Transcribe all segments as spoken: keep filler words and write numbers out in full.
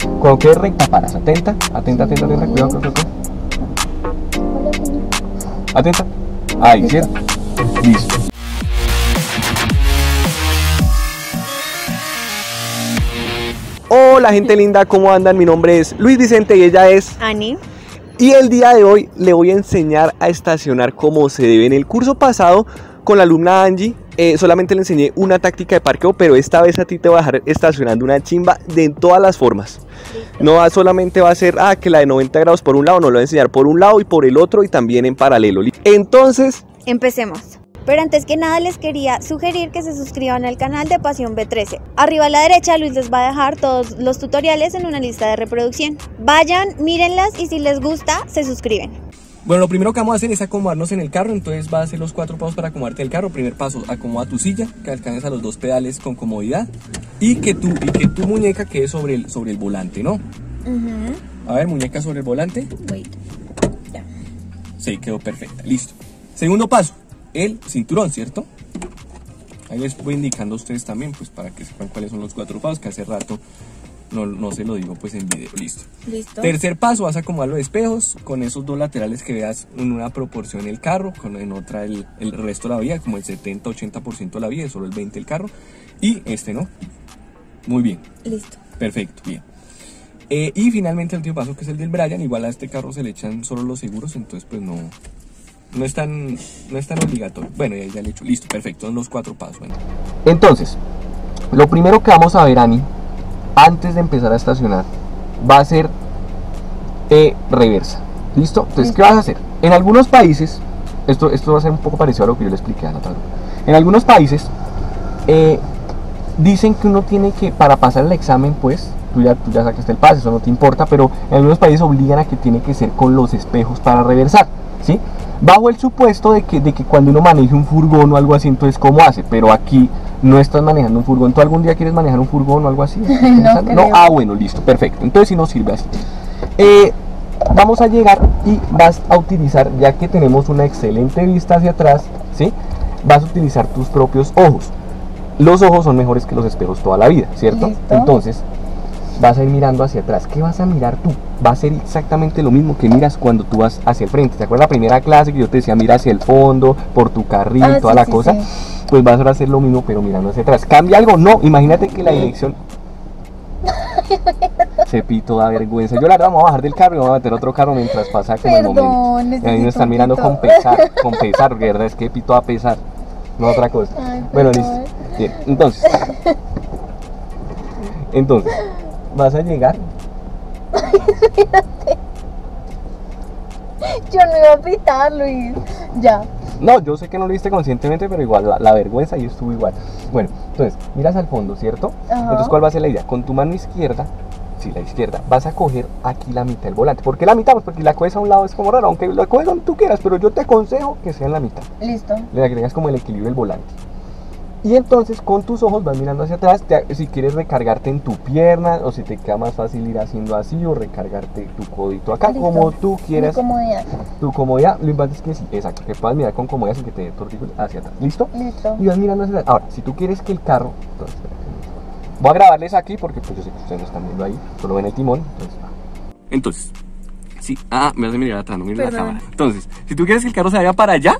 Cuando quede recta, paras. Atenta, atenta, atenta, atenta. Cuidado, cuidado, cuidado. Atenta. Ahí, ¿cierto? Listo. Hola gente linda, ¿cómo andan? Mi nombre es Luis Vicente y ella es Ani. Y el día de hoy le voy a enseñar a estacionar como se debe. En el curso pasado con la alumna Angie eh, solamente le enseñé una táctica de parqueo, pero esta vez a ti te voy a dejar estacionando una chimba de en todas las formas. No va, solamente va a ser ah, que la de noventa grados por un lado, no lo voy a enseñar por un lado y por el otro y también en paralelo. Entonces, empecemos. Pero antes que nada les quería sugerir que se suscriban al canal de Pasión B trece. Arriba a la derecha Luis les va a dejar todos los tutoriales en una lista de reproducción. Vayan, mírenlas y si les gusta, se suscriben. Bueno, lo primero que vamos a hacer es acomodarnos en el carro, entonces vas a hacer los cuatro pasos para acomodarte el carro. Primer paso, acomoda tu silla, que alcances a los dos pedales con comodidad y que tu, y que tu muñeca quede sobre el, sobre el volante, ¿no? Uh-huh. A ver, muñeca sobre el volante. Wait. Ya. Sí, quedó perfecta, listo. Segundo paso, el cinturón, ¿cierto? Ahí les voy indicando a ustedes también, pues para que sepan cuáles son los cuatro pasos, que hace rato no, no se lo digo pues en video, listo. Listo. Tercer paso, vas a acomodar los espejos, con esos dos laterales que veas en una proporción el carro, con en otra el, el resto de la vía, como el setenta ochenta por ciento de la vía, solo el veinte el carro, y este no. Muy bien. Listo. Perfecto, bien. Eh, y finalmente el último paso, que es el del Brian, igual a este carro se le echan solo los seguros, entonces pues no... No es, tan, no es tan obligatorio. Bueno, ya, ya le he hecho. Listo, perfecto. Son los cuatro pasos. Bueno. Entonces, lo primero que vamos a ver, Ani, antes de empezar a estacionar, va a ser eh, reversa. ¿Listo? Entonces, ¿qué vas a hacer? En algunos países, esto, esto va a ser un poco parecido a lo que yo le expliqué a la tarde. En algunos países, eh, dicen que uno tiene que, para pasar el examen, pues, tú ya, tú ya sacaste el pase, eso no te importa, pero en algunos países obligan a que tiene que ser con los espejos para reversar, ¿sí? Bajo el supuesto de que, de que cuando uno maneje un furgón o algo así, entonces ¿cómo hace? Pero aquí no estás manejando un furgón. ¿Tú algún día quieres manejar un furgón o algo así? No, no, ah, bueno, listo, perfecto. Entonces si no sirve así. Eh, vamos a llegar y vas a utilizar, ya que tenemos una excelente vista hacia atrás, ¿sí? Vas a utilizar tus propios ojos. Los ojos son mejores que los espejos toda la vida, ¿cierto? Listo. Entonces vas a ir mirando hacia atrás. ¿Qué vas a mirar tú? Va a ser exactamente lo mismo que miras cuando tú vas hacia el frente. ¿Te acuerdas la primera clase que yo te decía mira hacia el fondo, por tu carril, ah, toda sí, la sí, cosa? Sí. Pues vas a hacer lo mismo pero mirando hacia atrás. ¿Cambia algo? No, imagínate que la dirección... Cepito, da vergüenza. Yo la verdad vamos a bajar del carro y vamos a meter otro carro mientras pasa como el momento. Y ahí nos están mirando con pesar, con pesar, porque de verdad es que Pito va a pesar, no otra cosa. Ay, bueno, listo. Bien, entonces... Entonces... Vas a llegar. Yo no iba a pitar, Luis. Ya. No, yo sé que no lo viste conscientemente, pero igual la, la vergüenza y estuvo igual. Bueno, entonces, miras al fondo, ¿cierto? Uh-huh. Entonces, ¿cuál va a ser la idea? Con tu mano izquierda, sí, la izquierda, vas a coger aquí la mitad del volante. ¿Por qué la mitad? Pues porque la coges a un lado es como raro, aunque la coges donde tú quieras, pero yo te aconsejo que sea en la mitad. Listo. Le agregas como el equilibrio del volante. Y entonces con tus ojos vas mirando hacia atrás, te, si quieres recargarte en tu pierna o si te queda más fácil ir haciendo así o recargarte tu codito acá. Listo. Como tú quieras. Tu comodidad. Tu comodidad, lo importante es que sí, exacto, que puedas mirar con comodidad sin que te dé tortícolis hacia atrás. ¿Listo? Listo. Y vas mirando hacia atrás. Ahora, si tú quieres que el carro... Entonces, voy a grabarles aquí porque pues yo sé que ustedes no están viendo ahí, solo ven el timón. Entonces, entonces sí, ah, me vas a mirar atrás, no mires la cámara. Entonces, si tú quieres que el carro se vaya para allá,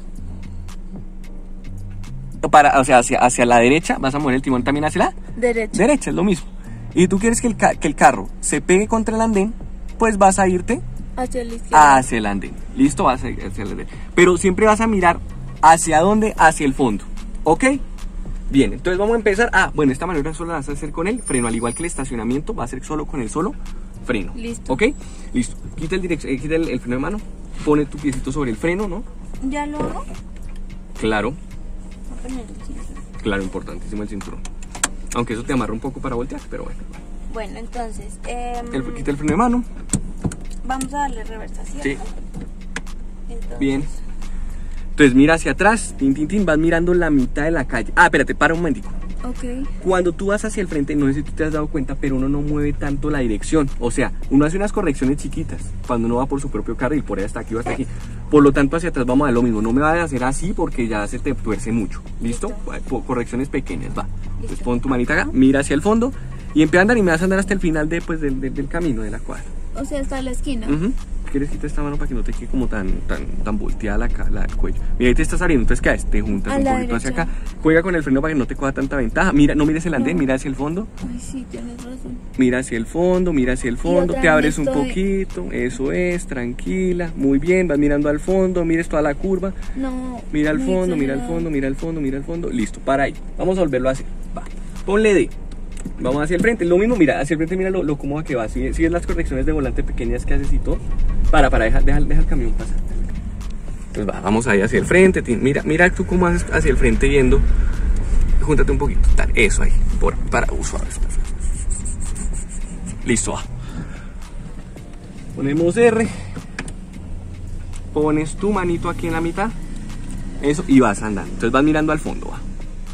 Para, o sea, hacia, hacia la derecha, vas a mover el timón también hacia la derecha. Derecha, es lo mismo. Y tú quieres que el, que el carro se pegue contra el andén, pues vas a irte hacia la izquierda. Hacia el andén. Listo, vas a, hacia el andén. Pero siempre vas a mirar hacia dónde, hacia el fondo. ¿Ok? Bien, entonces vamos a empezar. Ah, bueno, esta maniobra solo la vas a hacer con el freno, al igual que el estacionamiento, va a ser solo con el solo freno. Listo. ¿Ok? Listo. Quita el, direc eh, quita el, el freno de mano, pone tu piecito sobre el freno, ¿no? ¿Ya lo hago? Claro. Claro, importantísimo el cinturón. Aunque eso te amarra un poco para voltear, pero bueno. Bueno, entonces... Eh, el, quita el freno de mano. Vamos a darle reversa, ¿cierto? Sí. Entonces... Bien. Entonces mira hacia atrás, tin, tin, tin, vas mirando la mitad de la calle. Ah, espérate, para un momentico. Ok. Cuando tú vas hacia el frente, no sé si tú te has dado cuenta, pero uno no mueve tanto la dirección. O sea, uno hace unas correcciones chiquitas cuando uno va por su propio carril, por ahí hasta aquí o hasta aquí. Por lo tanto, hacia atrás vamos a dar lo mismo. No me vayas a hacer así porque ya se te tuerce mucho. ¿Listo? ¿Listo? Correcciones pequeñas, va. Entonces pon tu manita acá, mira hacia el fondo Y empieza a andar y me vas a andar hasta el final de, pues, del, del, del camino, de la cuadra. O sea, hasta la esquina. Uh-huh. ¿Quieres quitar esta mano para que no te quede como tan, tan, tan volteada la, la, el cuello? Mira, ahí te estás abriendo, entonces ¿qué haces? Te juntas A un la poquito derecha. hacia acá. Juega con el freno para que no te coja tanta ventaja. Mira, no mires el andén, No. mira hacia el fondo. Ay, sí, tienes razón. Mira hacia el fondo, mira hacia el fondo, otra te vez abres un estoy- poquito, eso es, tranquila, muy bien, vas mirando al fondo, mires toda la curva, No. mira al muy fondo, mira al exagerado. fondo, mira al fondo, mira al fondo, listo, para ahí, vamos a volverlo a hacer, va, ponle D, vamos hacia el frente, lo mismo, mira, hacia el frente, mira lo, lo cómoda que va, si sigues las correcciones de volante pequeñas que haces y todo, para, para, deja, deja, deja el camión pasar. Entonces va, vamos ahí hacia el frente, mira, mira tú cómo haces hacia el frente yendo, júntate un poquito, tal, eso ahí, por, para, uh, suave, suave. Listo, va. Ponemos R, pones tu manito aquí en la mitad, eso, y vas andando, entonces vas mirando al fondo, va.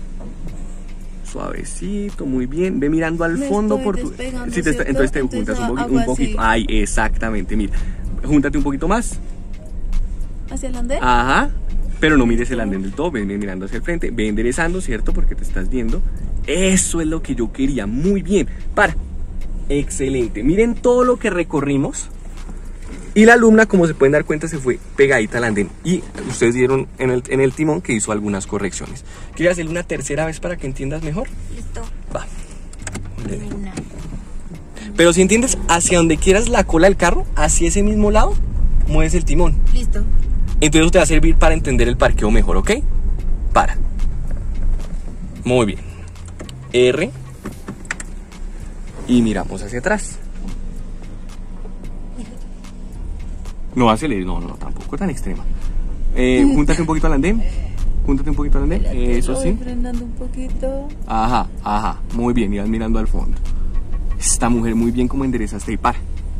Suavecito, muy bien, ve mirando al Me fondo estoy por tu... despegando, Sí, te está- ¿cierto? entonces te Entonces juntas un, poqui- hago un poquito, así. ay, exactamente, mira, júntate un poquito más, ¿Hacia el andén? ajá, pero no mires el andén del todo, ven, ven mirando hacia el frente, ve enderezando, ¿cierto? Porque te estás viendo, eso es lo que yo quería, muy bien, para, excelente, miren todo lo que recorrimos. Y la alumna, como se pueden dar cuenta, se fue pegadita al andén. Y ustedes vieron en el, en el timón que hizo algunas correcciones. ¿Quieres hacerle una tercera vez para que entiendas mejor? Listo. Va. Ponle ahí. Una. Pero si entiendes, hacia donde quieras la cola del carro, hacia ese mismo lado, mueves el timón. Listo. Entonces eso te va a servir para entender el parqueo mejor, ¿ok? Para. Muy bien. R. Y miramos hacia atrás. No aceleres, no, no, tampoco tan extrema. Eh, júntate un poquito al andén. Júntate un poquito al andén. Espérate, Eso voy sí. frenando un poquito. Ajá, ajá. Muy bien, y vas mirando al fondo. Esta mujer muy bien como enderezaste y para.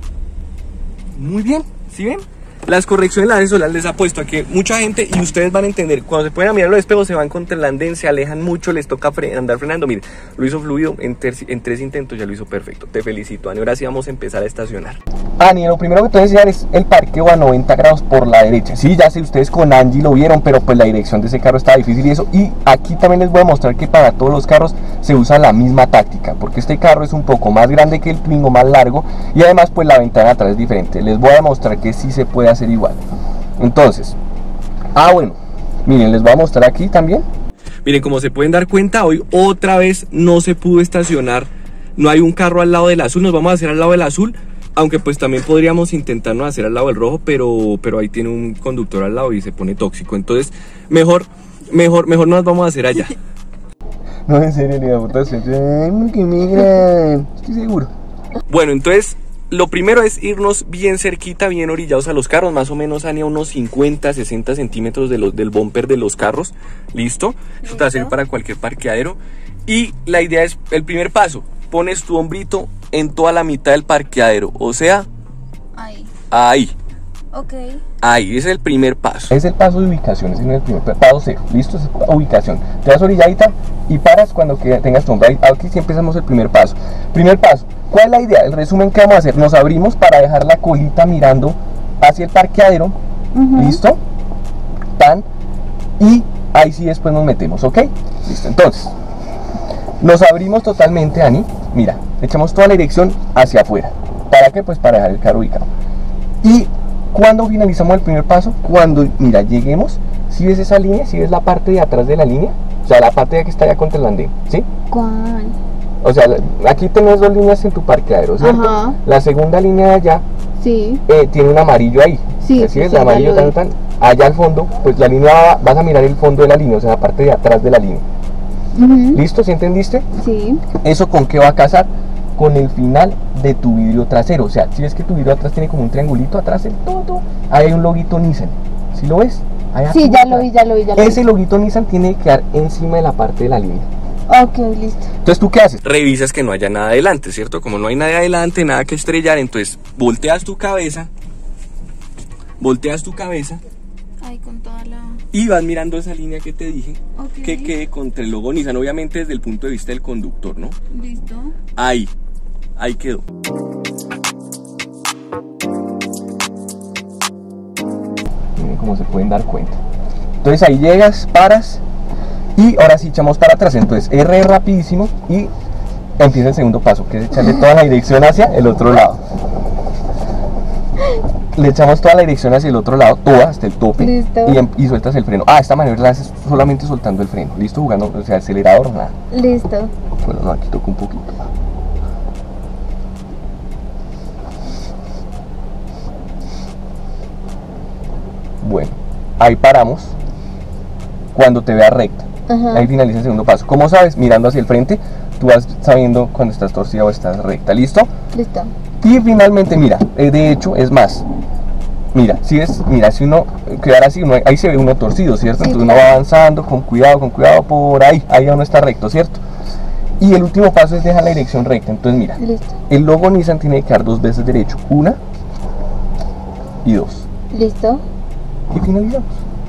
Muy bien, ¿sí ven? Las correcciones las solar les ha puesto a que mucha gente, y ustedes van a entender, cuando se pueden a mirar los espejos se van contra el andén, se alejan mucho, les toca fre andar frenando. Mire, lo hizo fluido, en, en tres intentos ya lo hizo perfecto. Te felicito, Ani. Ahora sí vamos a empezar a estacionar. Ani, lo primero que te voy a enseñar es el parqueo a noventa grados por la derecha. Sí, ya sé, ustedes con Angie lo vieron, pero pues la dirección de ese carro está difícil y eso. Y aquí también les voy a mostrar que para todos los carros se usa la misma táctica, porque este carro es un poco más grande que el Twingo, más largo, y además pues la ventana atrás es diferente. Les voy a demostrar que sí se puede hacer igual. Entonces, ah bueno, miren, les voy a mostrar aquí también. Miren, como se pueden dar cuenta, hoy otra vez no se pudo estacionar. No hay un carro al lado del azul, nos vamos a hacer al lado del azul. Aunque pues también podríamos intentarnos hacer al lado del rojo, pero, pero ahí tiene un conductor al lado y se pone tóxico. Entonces, mejor, mejor, mejor nos vamos a hacer allá. No, en serio, le voy a que migra, estoy seguro. Bueno, entonces, lo primero es irnos bien cerquita, bien orillados a los carros, más o menos a unos cincuenta, sesenta centímetros de los, del bumper de los carros. ¿Listo? Eso te va a servir para cualquier parqueadero. Y la idea es, el primer paso, pones tu hombrito en toda la mitad del parqueadero, o sea, Ahí. ahí. Ok. Ahí, ese es el primer paso. Es el paso de ubicación, ese no es el primer paso cero. Listo, es ubicación. Te das orilladita y paras cuando tengas tu hombre. Aquí sí empezamos el primer paso. Primer paso, ¿cuál es la idea? El resumen que vamos a hacer, nos abrimos para dejar la colita mirando hacia el parqueadero. Uh-huh. Listo. Tan. Y ahí sí después nos metemos, ¿ok? Listo, entonces, nos abrimos totalmente, Ani. Mira, echamos toda la dirección hacia afuera. ¿Para qué? Pues para dejar el carro ubicado. Y cuando finalizamos el primer paso, cuando, mira, lleguemos, si ves esa línea, si ves la parte de atrás de la línea, o sea, la parte de que está allá contra el andén, ¿sí? ¿Cuál? O sea, aquí tenés dos líneas en tu parqueadero, ¿cierto? Ajá. La segunda línea de allá, sí, eh, tiene un amarillo ahí. Sí, ¿sí ves? sí, El amarillo tan, tan, allá al fondo, pues la línea, va, vas a mirar el fondo de la línea, o sea, la parte de atrás de la línea. Uh-huh. ¿Listo? ¿Sí entendiste? Sí. ¿Eso con qué va a casar? Con el final de tu vidrio trasero. O sea, si ves que tu vidrio atrás tiene como un triangulito atrás del todo, ahí hay un loguito Nissan. ¿Sí lo ves? Allá sí, ya lo vi, ya lo vi, ya lo vi. Ese loguito Nissan tiene que quedar encima de la parte de la línea. Ok, listo. Entonces, ¿tú qué haces? Revisas que no haya nada adelante, ¿cierto? Como no hay nada adelante, nada que estrellar, entonces volteas tu cabeza, volteas tu cabeza. Ahí con toda la... Y vas mirando esa línea que te dije, okay, que quede contra el logo Nissan, obviamente desde el punto de vista del conductor, ¿no? Listo. Ahí, ahí quedó. Miren cómo se pueden dar cuenta. Entonces ahí llegas, paras y ahora sí echamos para atrás. Entonces R rapidísimo y empieza el segundo paso, que es echarle toda la dirección hacia el otro lado. Le echamos toda la dirección hacia el otro lado, toda hasta el tope. Listo. Y, y sueltas el freno. Ah, esta maniobra la haces solamente soltando el freno. ¿Listo? Jugando, o sea, acelerador, nada. Listo. Bueno, no, aquí toco un poquito. Bueno, ahí paramos. Cuando te vea recta. Ajá. Ahí finaliza el segundo paso. ¿Cómo sabes? Mirando hacia el frente, tú vas sabiendo cuando estás torcida o estás recta. ¿Listo? Listo. Y finalmente, mira, eh, de hecho, es más. Mira, si es, mira, si uno quedara así, uno, ahí se ve uno torcido, ¿cierto? Sí, Entonces claro. uno va avanzando con cuidado, con cuidado por ahí, ahí ya uno está recto, ¿cierto? Y el último paso es dejar la dirección recta. Entonces mira, Listo. el logo Nissan tiene que quedar dos veces derecho, una y dos. Listo. Y finalizamos.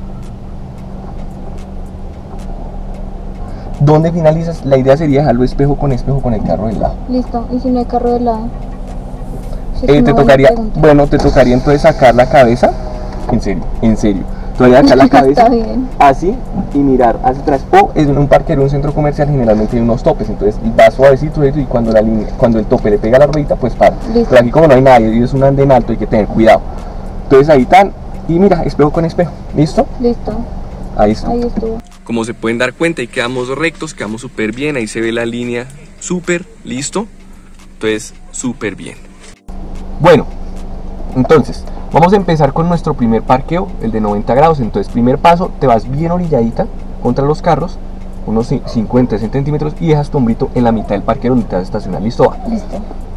¿Dónde finalizas? La idea sería dejarlo espejo con espejo con el carro del lado. Listo. ¿Y si no hay carro de lado? Sí, Eh, es te una buena tocaría, pregunta. bueno, te tocaría entonces sacar la cabeza. En serio, en serio. Todavía sacar la cabeza Está bien. así y mirar hacia atrás. O en un parque, en un centro comercial, generalmente hay unos topes. Entonces vas suavecito y cuando, la línea, cuando el tope le pega a la ruedita, pues para. Listo. Pero aquí, como no hay nadie y es un andén alto, hay que tener cuidado. Entonces ahí están. Y mira, espejo con espejo. ¿Listo? Listo. Ahí está. Ahí estuvo. Como se pueden dar cuenta, y quedamos rectos, quedamos súper bien. Ahí se ve la línea súper, listo. Entonces, súper bien. Bueno, entonces, vamos a empezar con nuestro primer parqueo, el de noventa grados. Entonces, primer paso, te vas bien orilladita contra los carros, unos cincuenta, sesenta centímetros, y dejas tu hombrito en la mitad del parqueo donde te vas a estacionar. ¿Listo? Va. Listo.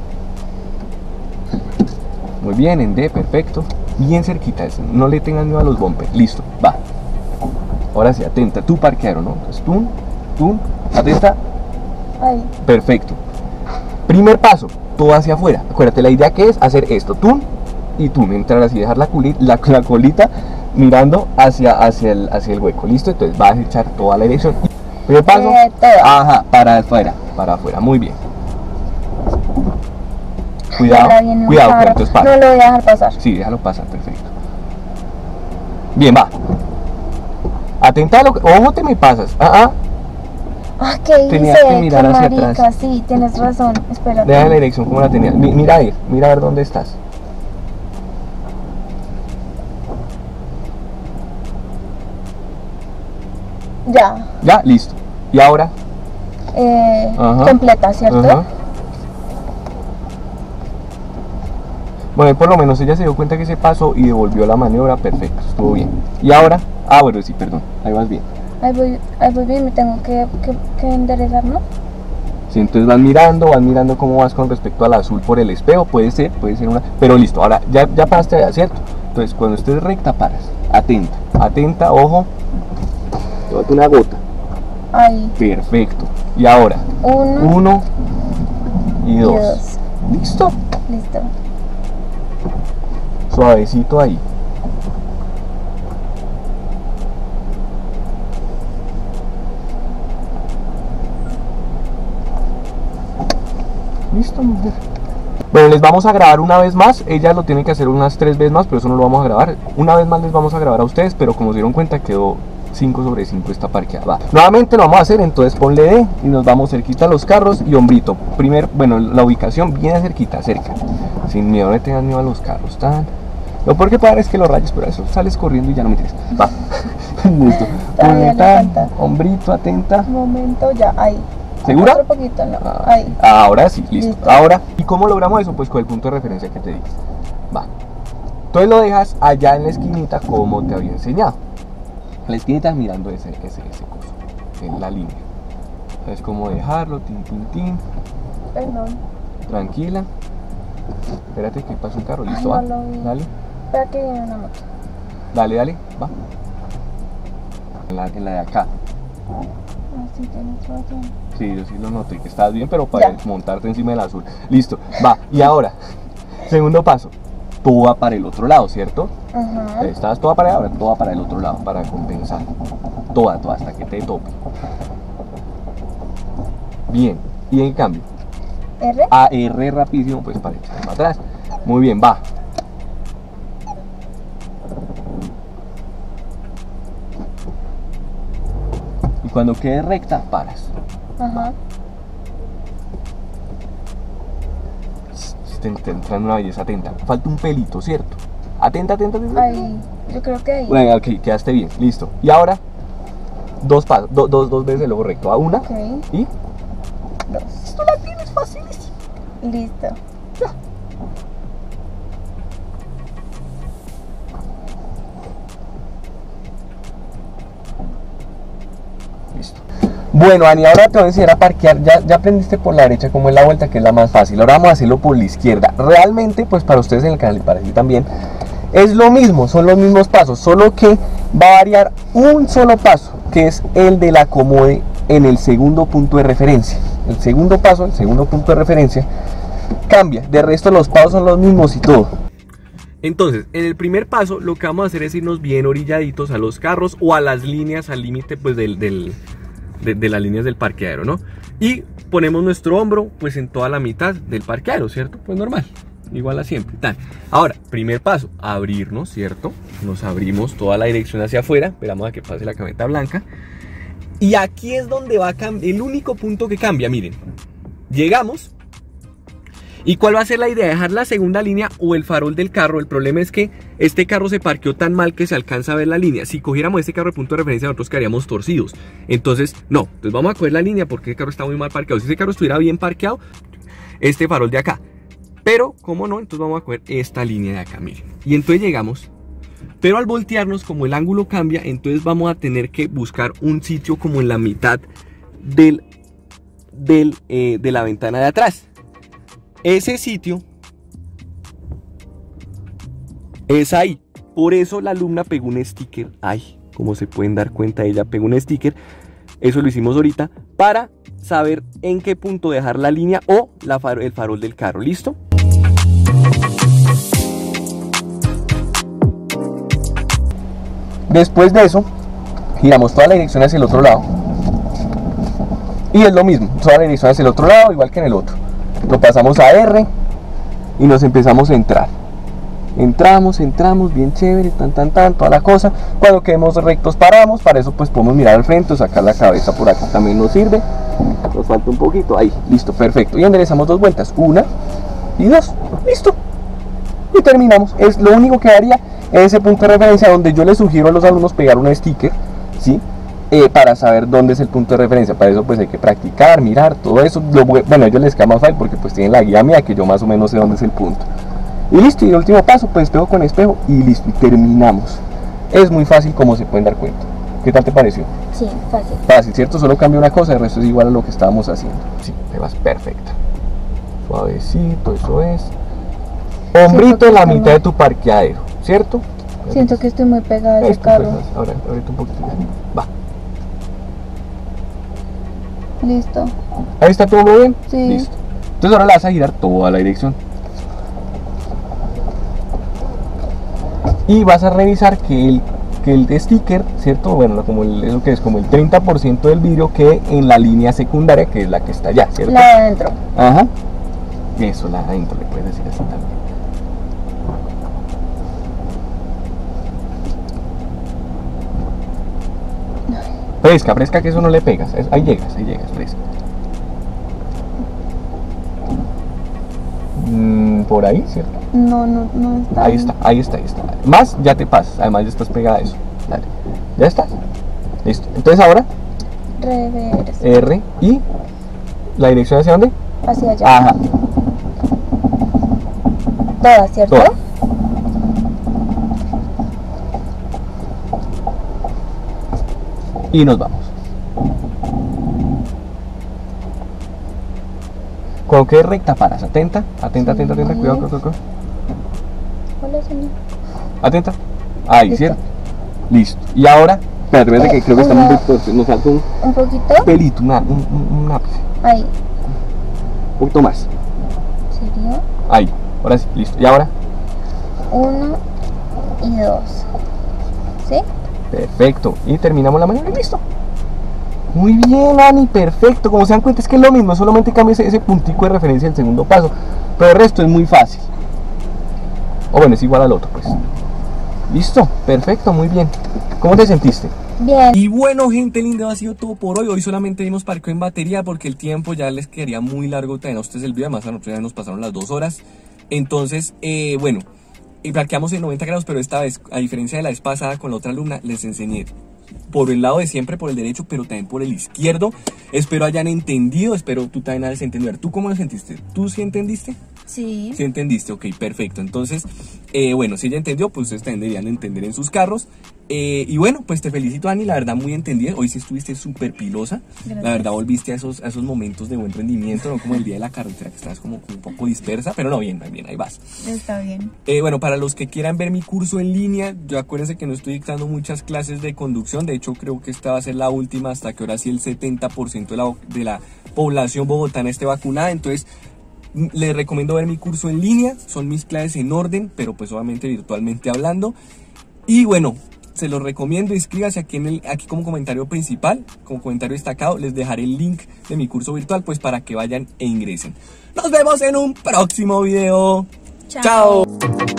Muy bien, en D, perfecto. Bien cerquita, no le tengas miedo a los bumpers. Listo, va. Ahora sí, atenta, tú parquearon, ¿no? Entonces, tú, tú, atenta. Ahí. Perfecto. Primer paso, todo hacia afuera. Acuérdate, la idea que es hacer esto, tú y tú, entrar así, dejar la, culi, la, la colita mirando hacia, hacia, el, hacia el hueco. ¿Listo? Entonces vas a echar toda la dirección. Primer paso, Eh, toda. ajá, para afuera, para afuera, muy bien. Cuidado, Ahora viene un cuidado, carro. cuidado, entonces para. No lo voy a dejar pasar. Sí, déjalo pasar, perfecto. Bien, va. Atenta a lo que... Ojo, te me pasas. Ah, ah. Ah, ¿qué hice? Tenías que mirar Qué hacia marica, atrás. sí, tienes razón. Espérate. Deja la dirección como la tenías. Mi- Mira ahí, mira a ver dónde estás. Ya. Ya, listo. Y ahora. Eh, Ajá. completa, ¿cierto? Ajá. Bueno, y por lo menos ella se dio cuenta que se pasó y devolvió la maniobra. Perfecto, estuvo bien. Y ahora. Ah, bueno, sí, perdón. Ahí vas bien. Ahí voy, ahí voy bien, me tengo que, que, que enderezar, ¿no? Sí, entonces vas mirando, vas mirando cómo vas con respecto al azul por el espejo. Puede ser, puede ser una. Pero listo, ahora ya, ya paraste allá, ¿cierto? Entonces cuando estés recta, paras. Atenta, atenta, ojo. Llévate una gota. Ahí. Perfecto. Y ahora, Uno. uno y y dos. dos. ¿Listo? Listo. Suavecito ahí. Listo, mujer. Bueno, les vamos a grabar una vez más. Ella lo tiene que hacer unas tres veces más, pero eso no lo vamos a grabar. Una vez más les vamos a grabar a ustedes, pero como se dieron cuenta quedó cinco sobre cinco esta parqueada. Va. Nuevamente lo vamos a hacer, entonces ponle D y nos vamos cerquita a los carros y hombrito. Primero, bueno, la ubicación bien cerquita, cerca. Sin miedo, no le tengan miedo a los carros. Tan. Lo peor que puede dar es que los rayes, pero eso sales corriendo y ya no me tienes. Va. Listo. Todavía Ponle le tan, falta. hombrito, atenta. Un momento, ya, ahí. ¿Segura? Otro poquito, no. Ah, Ahí. ahora sí, listo. Listo. Ahora, ¿y cómo logramos eso? Pues con el punto de referencia que te di. Va. Entonces lo dejas allá en la esquinita como te había enseñado. En la esquinita mirando ese, ese, ese coso, en la línea. Es como dejarlo, tin, tin, tin. Perdón. Tranquila. Espérate que pasa un carro, Ay, listo, no va. lo vi. Dale, Espera que viene una moto. dale, dale, va. En la, en la de acá. Ah, sí, tienes razón. Sí, yo sí lo noté que estás bien, pero para Ya. montarte encima del azul. Listo, va. Y ahora, segundo paso. Tú va para el otro lado, ¿cierto? Ajá. Estabas toda para allá, ahora toda para el otro lado, para compensar. Toda, toda, hasta que te tope. Bien. Y en cambio, R. A R rapidísimo, pues para echar para atrás. Muy bien, va. Y cuando quede recta, paras. Ajá. te, te entra una belleza, atenta. Falta un pelito, ¿cierto? Atenta, atenta, atenta. Ahí, yo creo que ahí. Bueno, ok, quedaste bien, listo. Y ahora, dos pasos, do, dos, dos veces el ojo recto. A una Okay. y Dos. esto la tienes facilísimo. Listo. Ya. Listo. Bueno, Ani, ahora te voy a enseñar a parquear. Ya, ya aprendiste por la derecha cómo es la vuelta, que es la más fácil. Ahora vamos a hacerlo por la izquierda. Realmente, pues para ustedes en el canal y para ti también, es lo mismo, son los mismos pasos, solo que va a variar un solo paso, que es el del acomode en el segundo punto de referencia. El segundo paso, el segundo punto de referencia, cambia. De resto los pasos son los mismos y todo. Entonces, en el primer paso lo que vamos a hacer es irnos bien orilladitos a los carros o a las líneas, al límite pues del, del, de, de las líneas del parqueadero, ¿no? Y ponemos nuestro hombro pues en toda la mitad del parqueadero, ¿cierto? Pues normal, igual a siempre. Tan. Ahora, primer paso, abrirnos, ¿cierto? Nos abrimos toda la dirección hacia afuera, esperamos a que pase la camioneta blanca. Y aquí es donde va a cambiar, el único punto que cambia, miren. Llegamos. ¿Y cuál va a ser la idea? Dejar la segunda línea o el farol del carro. El problema es que este carro se parqueó tan mal que se alcanza a ver la línea. Si cogiéramos este carro de punto de referencia, nosotros quedaríamos torcidos. Entonces, no. Entonces vamos a coger la línea porque el carro está muy mal parqueado. Si ese carro estuviera bien parqueado, este farol de acá. Pero, como no, entonces vamos a coger esta línea de acá, miren. Y entonces llegamos. Pero al voltearnos, como el ángulo cambia, entonces vamos a tener que buscar un sitio como en la mitad del, del, eh, de la ventana de atrás. Ese sitio es ahí. Por eso la alumna pegó un sticker. Ay, como se pueden dar cuenta, ella pegó un sticker. Eso lo hicimos ahorita para saber en qué punto dejar la línea o la faro, el farol del carro. ¿Listo? Después de eso, giramos toda la dirección hacia el otro lado. Y es lo mismo, toda la dirección hacia el otro lado, igual que en el otro. Lo pasamos a R y nos empezamos a entrar. Entramos, entramos, bien chévere, tan, tan, tan, toda la cosa. Cuando quedemos rectos paramos, para eso pues podemos mirar al frente o sacar la cabeza por acá, también nos sirve. Nos falta un poquito, ahí, listo, perfecto. Y enderezamos dos vueltas, una y dos, listo. Y terminamos, es lo único que haría. Ese punto de referencia donde yo les sugiero a los alumnos pegar un sticker, ¿sí? Eh, para saber dónde es el punto de referencia. Para eso pues hay que practicar, mirar, todo eso. Lo, bueno, a ellos les queda más fácil porque pues tienen la guía mía, que yo más o menos sé dónde es el punto. Y listo, y el último paso, pues espejo con espejo y listo, y terminamos. Es muy fácil, como se pueden dar cuenta. ¿Qué tal te pareció? Sí, fácil. Fácil, ¿cierto? Solo cambia una cosa, el resto es igual a lo que estábamos haciendo. Sí, te vas perfecta. Suavecito, eso es. Hombrito en la mitad de tu parqueadero, ¿cierto? Siento que estoy muy pegada a ese Esto, carro. pues, ahora, ahorita un poquito. Va. Listo. Ahí está todo muy bien. Sí. Listo. Entonces ahora la vas a girar toda la dirección. Y vas a revisar que el, que el sticker, ¿cierto? Bueno, como el, eso que es como el treinta por ciento del vidrio quede en la línea secundaria, que es la que está allá, ¿cierto? La de adentro. Ajá. Eso, la de adentro, le puedes decir así también. Fresca, fresca, que eso no le pegas. Ahí llegas, ahí llegas, fresca. Mm, por ahí, ¿cierto? No, no, no está. Ahí está, ahí está, ahí está. Más ya te pasas, además ya estás pegada a eso. Dale, ya estás. Listo. Entonces ahora, Reversa. R y la dirección hacia dónde? Hacia allá. Ajá. Toda, ¿cierto? Toda. Y nos vamos. Cuando quede recta paras, atenta, atenta, atenta, atenta, cuidado, cuidado, cuidado. Hola, señor. Atenta. Ahí, Listo. ¿cierto? Listo. Y ahora, espérate, espérate que creo que estamos muy torcidos. Nos falta un ¿Un poquito? pelito, una, un, un, un ápice. Ahí. Un poquito más. ¿Serio? Ahí. Ahora sí, listo. Y ahora, Uno y dos. ¿Sí? perfecto. Y terminamos la maniobra y listo. Muy bien, Ani, perfecto. Como se dan cuenta, es que es lo mismo, solamente cambia ese, ese puntico de referencia del segundo paso. Pero el resto es muy fácil. O bueno, es igual al otro, pues. Listo, perfecto, muy bien. ¿Cómo te sentiste? Bien. Y bueno, gente linda, ha sido todo por hoy. Hoy solamente vimos parqueo en batería porque el tiempo ya les quedaría muy largo. También a ustedes el video, además a nosotros ya nos pasaron las dos horas. Entonces, eh, bueno, y plaqueamos en noventa grados, pero esta vez, a diferencia de la vez pasada con la otra alumna, les enseñé por el lado de siempre, por el derecho, pero también por el izquierdo. Espero hayan entendido, espero tú también hayas entendido. ¿Tú cómo lo sentiste? ¿Tú sí entendiste? Sí. Sí entendiste, ok, perfecto. Entonces, eh, bueno, si ella entendió, pues ustedes también deberían de entender en sus carros. Eh, y bueno, pues te felicito, Ani, la verdad muy entendida. Hoy sí estuviste súper pilosa. Gracias. La verdad volviste a esos, a esos momentos de buen rendimiento, no como el día de la carretera que estabas como, como un poco dispersa, pero no, bien, bien, ahí vas. Está bien. Eh, bueno, para los que quieran ver mi curso en línea, yo acuérdense que no estoy dictando muchas clases de conducción. De hecho, creo que esta va a ser la última, hasta que ahora sí el setenta por ciento de la, de la población bogotana esté vacunada. Entonces, les recomiendo ver mi curso en línea. Son mis clases en orden, pero pues obviamente virtualmente hablando. Y bueno, se los recomiendo, inscríbase aquí, en el, aquí como comentario principal, como comentario destacado, les dejaré el link de mi curso virtual, pues para que vayan e ingresen. Nos vemos en un próximo video. Chao. Chao.